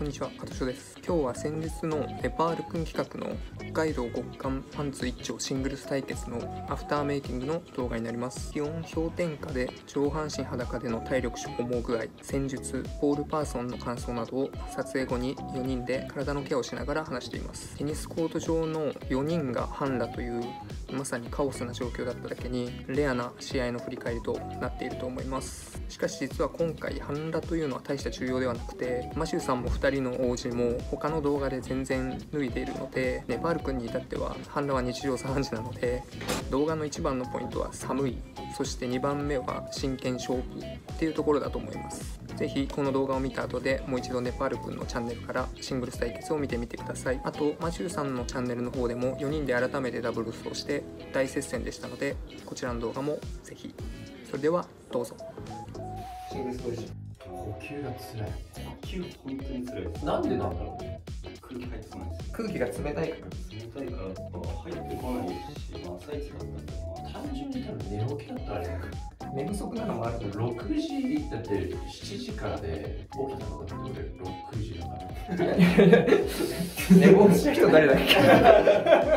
こんにちは、加藤翔です。今日は先日のネパール君企画の北海道極寒パンツ一丁シングルス対決のアフターメイキングの動画になります。気温氷点下で上半身裸での体力消耗具合、戦術、ポールパーソンの感想などを撮影後に4人で体のケアをしながら話しています。テニスコート上の4人が半裸というまさにカオスな状況だっただけにレアな試合の振り返りとなっていると思います。しかし実は今回半裸というのは大した重要ではなくて、マシューさんも2人の王子も他の動画で全然脱いでいるので、ネパール君に至っては半裸は日常茶飯事なので、動画の一番のポイントは寒い、そして2番目は真剣勝負っていうところだと思います。ぜひこの動画を見た後でもう一度ネパール君のチャンネルからシングルス対決を見てみてください。あとマシューさんのチャンネルの方でも4人で改めてダブルスをして大接戦でしたので、こちらの動画もぜひ。それではどうぞ。 シングルスポジション。 呼吸が辛い。 呼吸本当に辛いです。 なんでなんだろうね。 空気入ってこないです。 空気が冷たいから。 冷たいからとか入ってこないし、朝一だったんで、 単純に多分寝起きだったらあれ。 寝不足なのもあるけど、 6時だって7時からで起きたのだって俺6時だから寝坊した人誰だっけ。 6時出発なは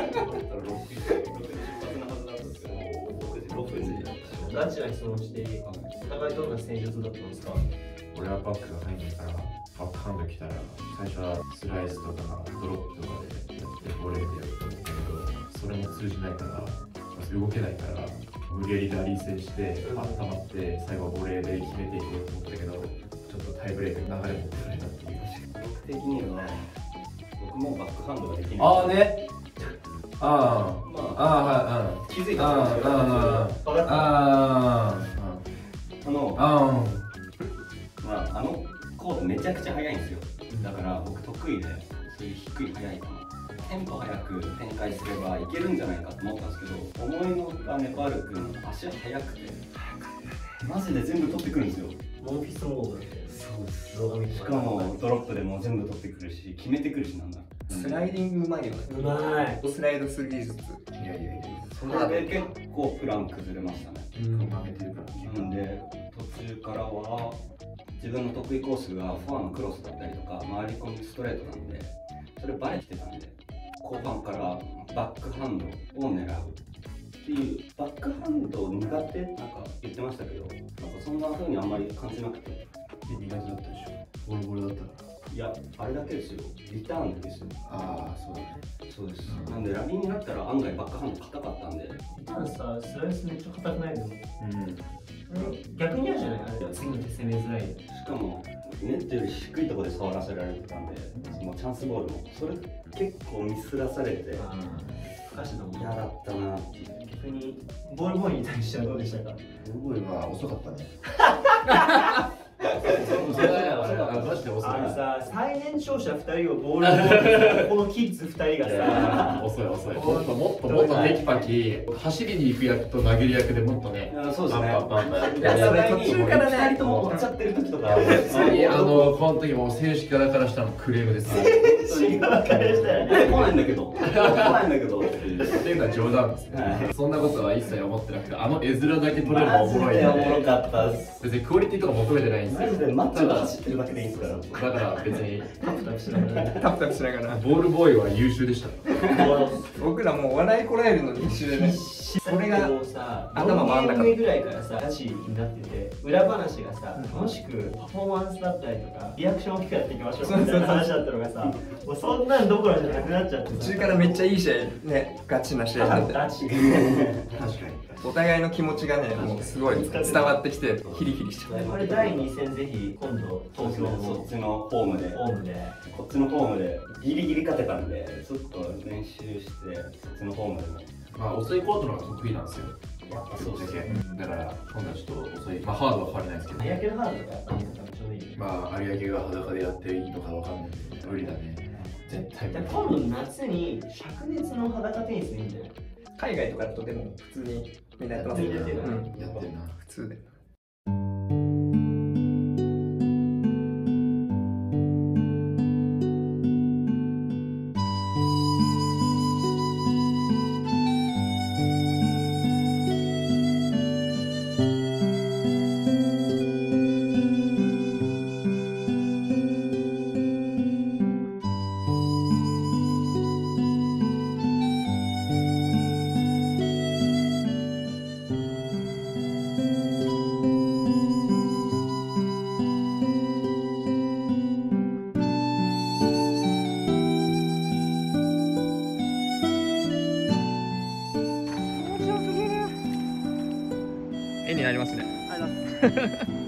ずなんですけど、6時ガチな質問していい？お互いどんな戦術だったんですか？ 俺はバックが入んないからバックハンド来たら最初はスライスとかドロップとかでやってボレーでやると思ったけど、それも通じないから動けないから無理やりラリー戦して温まって最後はボレーで決めていこうと思ったけど、ちょっとタイブレーク流れ持ってないなっていう。 僕的には僕もバックハンドができない。 ああね。あまあ、 あああ、 気づいたんですよ。あのコートめちゃくちゃ速いんですよ。だから僕得意で、そういう低い速い球テンポ速く展開すればいけるんじゃないかと思ったんですけど、思いのがネパール君足は速くてマジで全部取ってくるんですよ。 モンフィスモードで。 そうです動画見てしかもドロップでも全部取ってくるし決めてくるし、なんだスライディングうまいよね。 うまい。 スライドする技術。 いやいやいや、 それで結構プラン崩れましたね。 負けてるからなんで途中からは自分の得意コースがフォアのクロスだったりとか回り込みストレートなんで、それバレてたんで後半からバックハンドを狙うっていう。バックハンド苦手なんか言ってましたけど、なんかそんな風にあんまり感じなくて。 苦手だったでしょ。ボロボロだったから。 いや、あれだけですよ。リターンですよ。 ああ、そうだね。 そうです。なんでラリーになったら案外バックハンド硬かったんで。 リターンさ、スライスめっちゃ硬くないの？ うん。 逆に嫌じゃない？あれ次の手攻めづらい。 しかもネットより低いところで触らせられてたんで、そのチャンスボールもそれ結構ミスらされてふかしてたもん。 嫌だったなっていう。 逆にボールボーイに対してはどうでしたか？ ボーイは遅かったね。マジで遅い。 あのさ、最年長者2人をボールボーイ、このキッズ2人がさ、 遅い。もっとテキパキ走りに行く役と投げる役でもっとね。 そうですね。 いいや、それ途中からね、2 ね。 人とも追っちゃってる時とか。 この時もう選手からしたらクレームです。 違うからしたよね。 来ないんだけど。来ないんだけど。 っていうのは冗談ですね。そんなことは一切思ってなくて、あの絵面だけ撮れるのおもろいんで。 おもろかったです。 別にクオリティとか求めてないんですよ。 マジでマッチョが走ってるだけでいいんですから。 だから別にタプタプしながら。 タプタプしながら。 ボールボーイは優秀でした。 僕らもう笑いこらえるのに一緒でね。 それがもうさ、 頭回んなかった 4ゲーム目ぐらいからさ、ガチになってて、裏話がさ、楽しくパフォーマンスだったりとか、リアクション大きくやっていきましょうみたいな話だったのがさ、もうそんなんどころじゃなくなっちゃってさ。 途中からめっちゃいい試合ね、ガチな試合になって。 ガチ。 確かに。 お互いの気持ちがね、もうすごい伝わってきて、ヒリヒリしちゃう。 これ第2戦ぜひ今度東京そのっちのホームで。 ホームで。 こっちのホームでギリギリ勝てたんで、ちょっと練習してそっちのホームでも。 まあ遅いコートの方が得意なんですよ。 やっぱそうですね。 だから今度はちょっと遅い。まあハードは変わりないですけど。 有明のハードとかやっぱりちょうどいい。 まあ有明が裸でやっていいのかわかんないけど無理だね。絶対無理。 今度夏に灼熱の裸テニスでいいんじゃない？ 海外とかだとでも普通にみんなやってますよね。 やってるやってるな。 普通で。 になりますね。 ありがとうございます。